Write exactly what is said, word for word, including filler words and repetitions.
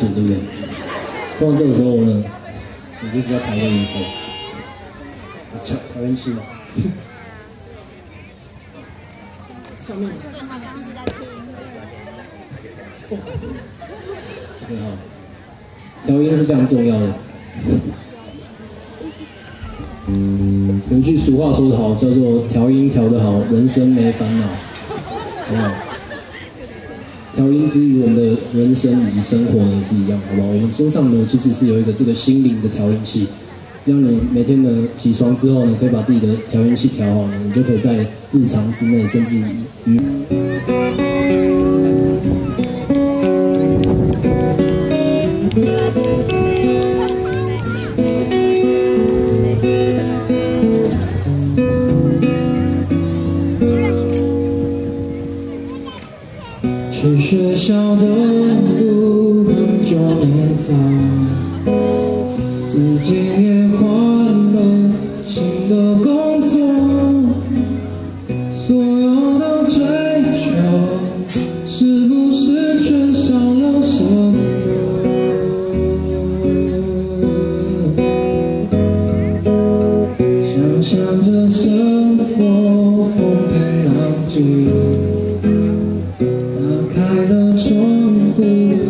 组，对不对？通常这个时候呢，你就是要调个音波，调调音器吗？上面。对哈，调音是非常重要的。有句俗话说得好，叫做调音调得好，人生没烦恼。好不好？调音之于我们的人生以及生活呢是一样，好不好？我们身上呢其实是有一个这个心灵的调音器，只要你每天呢起床之后呢，可以把自己的调音器调好呢，你就可以在日常之内，甚至于去学校的路很久没走，自己也换了新的工作，所有的追求是不是缺少了什么？想象着生活风平浪静，开了窗户，